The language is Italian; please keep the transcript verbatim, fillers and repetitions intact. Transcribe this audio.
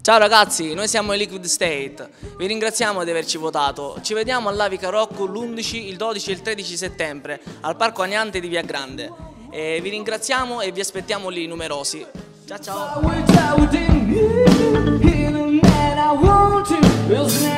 Ciao ragazzi, noi siamo i Liquid State, vi ringraziamo di averci votato, ci vediamo all'Avica Rock l'undici, il dodici e il tredici settembre al Parco Aniante di Via Grande. E vi ringraziamo e vi aspettiamo lì numerosi. Ciao ciao!